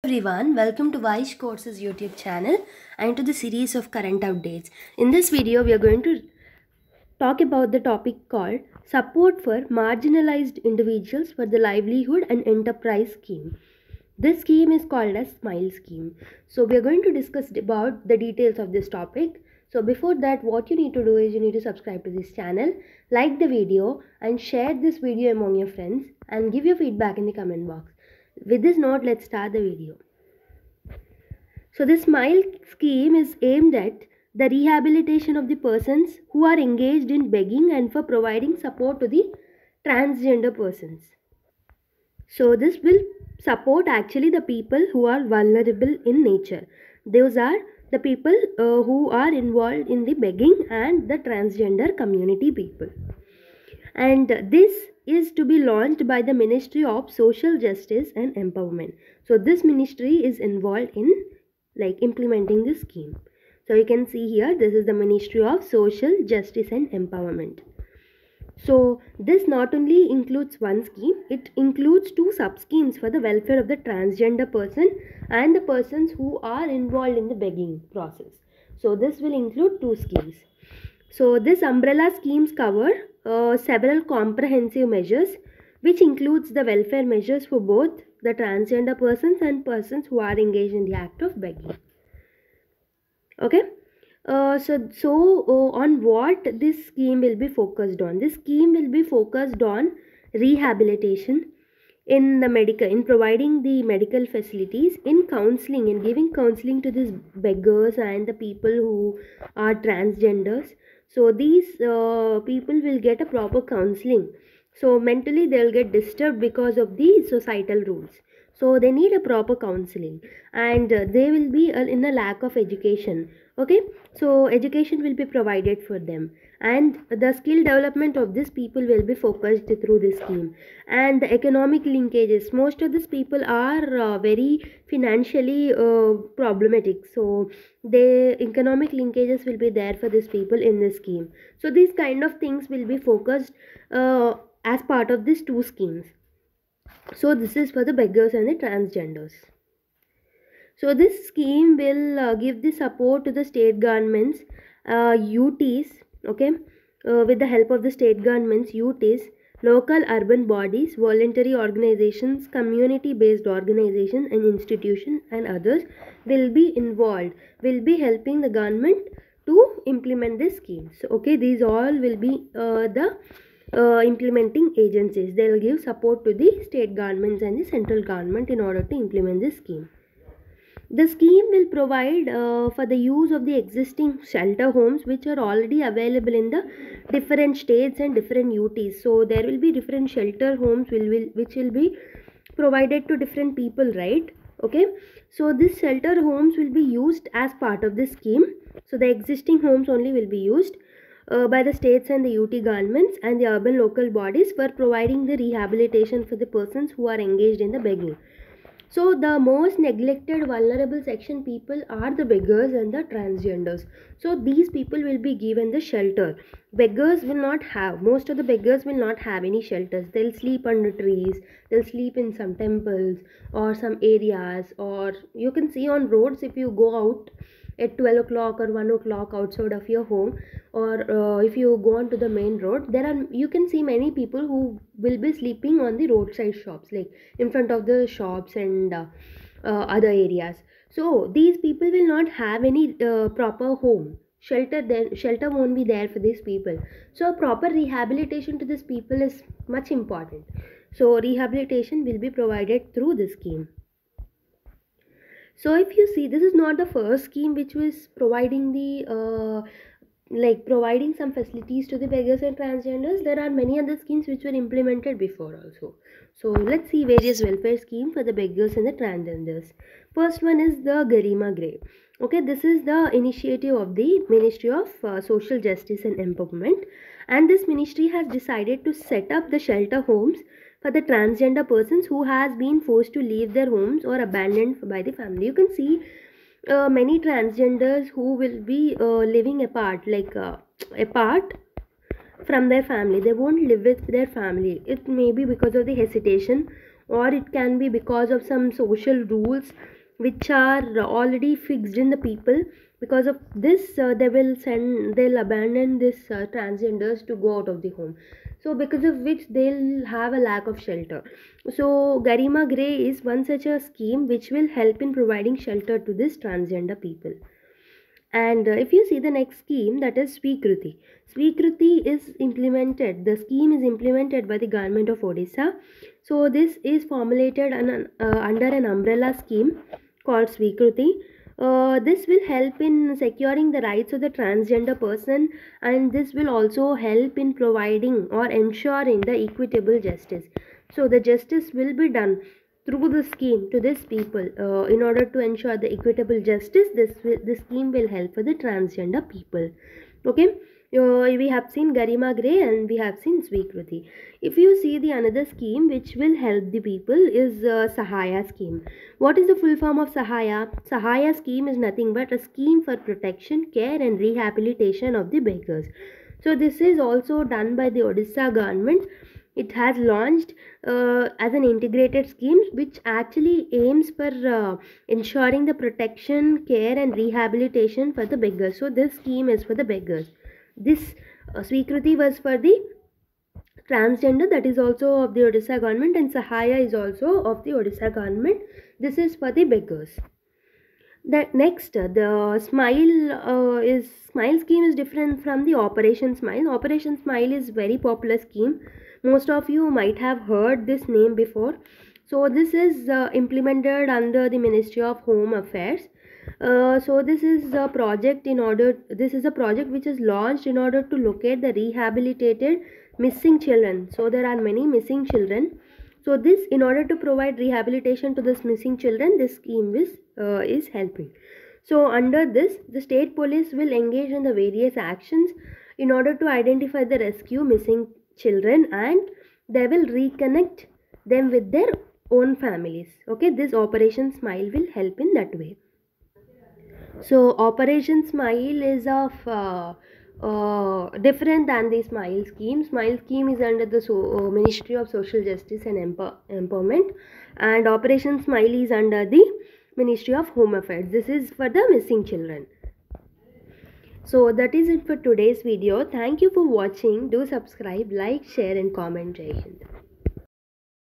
Everyone, welcome to Vaish Courses YouTube channel and to the series of current updates. In this video, we are going to talk about the topic called Support for Marginalized Individuals for the Livelihood and Enterprise Scheme. This scheme is called as SMILE scheme. So we are going to discuss about the details of this topic. So before that, what you need to do is you need to subscribe to this channel, like the video and share this video among your friends and give your feedback in the comment box. With this note, let's start the video. So this SMILE scheme is aimed at the rehabilitation of the persons who are engaged in begging and for providing support to the transgender persons. So this will support actually the people who are vulnerable in nature. Those are the people who are involved in the begging and the transgender community people. And this is to be launched by the Ministry of Social Justice and Empowerment. So this ministry is involved in implementing this scheme. So you can see here, this is the Ministry of Social Justice and Empowerment. So this not only includes one scheme, it includes two sub-schemes for the welfare of the transgender person and the persons who are involved in the begging process. So this will include two schemes. So this umbrella schemes cover several comprehensive measures, which includes the welfare measures for both the transgender persons and persons who are engaged in the act of begging. Okay. On what this scheme will be focused on? This scheme will be focused on rehabilitation in providing the medical facilities, in counseling, in giving counseling to these beggars and the people who are transgenders. So these people will get a proper counseling. So mentally they will get disturbed because of the societal rules. So they need a proper counseling, and they will be in a lack of education. Okay, so education will be provided for them, and the skill development of these people will be focused through this scheme. And the economic linkages, most of these people are very financially problematic, so the economic linkages will be there for these people in this scheme. So these kind of things will be focused as part of these two schemes. So this is for the beggars and the transgenders. So this scheme will give the support to the state governments, UTs, okay, with the help of the state governments, UTs, local urban bodies, voluntary organizations, community-based organizations and institutions and others will be involved, will be helping the government to implement this scheme. So, okay, these all will be the implementing agencies. They will give support to the state governments and the central government in order to implement this scheme. The scheme will provide for the use of the existing shelter homes which are already available in the different states and different UTs. So there will be different shelter homes which will be provided to different people, right? Okay, so this shelter homes will be used as part of this scheme. So the existing homes only will be used by the states and the UT governments and the urban local bodies for providing the rehabilitation for the persons who are engaged in the begging. So the most neglected vulnerable section people are the beggars and the transgenders. So these people will be given the shelter. Beggars will not have, most of the beggars will not have any shelters. They'll sleep under trees, they'll sleep in some temples or some areas, or you can see on roads if you go out at 12 o'clock or 1 o'clock outside of your home, or if you go on to the main road, you can see many people who will be sleeping on the roadside shops, like in front of the shops and other areas. So these people will not have any proper home shelter. Then shelter won't be there for these people. So proper rehabilitation to these people is much important. So rehabilitation will be provided through this scheme. So if you see, this is not the first scheme which was providing the providing some facilities to the beggars and transgenders. There are many other schemes which were implemented before also. So let's see various welfare schemes for the beggars and the transgenders. First one is the Garima Grey. Okay, this is the initiative of the Ministry of Social Justice and Empowerment, and this ministry has decided to set up the shelter homes for the transgender persons who has been forced to leave their homes or abandoned by the family. You can see many transgenders who will be living apart from their family. They won't live with their family. It may be because of the hesitation or it can be because of some social rules which are already fixed in the people. Because of this, they'll abandon this transgenders to go out of the home, so because of which they'll have a lack of shelter. So Garima Grey is one such a scheme which will help in providing shelter to this transgender people. And if you see the next scheme, that is Svikruti. Svikruti is implemented, the scheme is implemented by the government of Odisha. So this is formulated under an umbrella scheme called Svikruti. This will help in securing the rights of the transgender person, and this will also help in providing or ensuring the equitable justice. So the justice will be done through the scheme to these people. In order to ensure the equitable justice, this scheme will help for the transgender people. Okay, we have seen Garima Grey and we have seen Svikruti. If you see the another scheme which will help the people is Sahaya scheme. What is the full form of Sahaya? Sahaya scheme is nothing but a scheme for protection, care and rehabilitation of the beggars. So this is also done by the Odisha government. It has launched as an integrated scheme which actually aims for ensuring the protection, care and rehabilitation for the beggars. So this scheme is for the beggars. This Svikruti was for the transgender, that is also of the Odisha government, and Sahaya is also of the Odisha government. This is for the beggars. The next, the Smile scheme is different from the Operation Smile. Operation Smile is very popular scheme. Most of you might have heard this name before. So this is implemented under the Ministry of Home Affairs. So this is a project which is launched in order to locate the rehabilitated missing children. So there are many missing children. So this, in order to provide rehabilitation to this missing children, this scheme is helping. So under this, the state police will engage in the various actions in order to identify the rescue missing children, and they will reconnect them with their own families. Okay, this Operation Smile will help in that way. So Operation Smile is of different than the Smile scheme. Smile scheme is under the Ministry of Social Justice and Empowerment, and Operation Smile is under the Ministry of Home Affairs. This is for the missing children. So that is it for today's video. Thank you for watching. Do subscribe, like, share and comment. Jai Hind.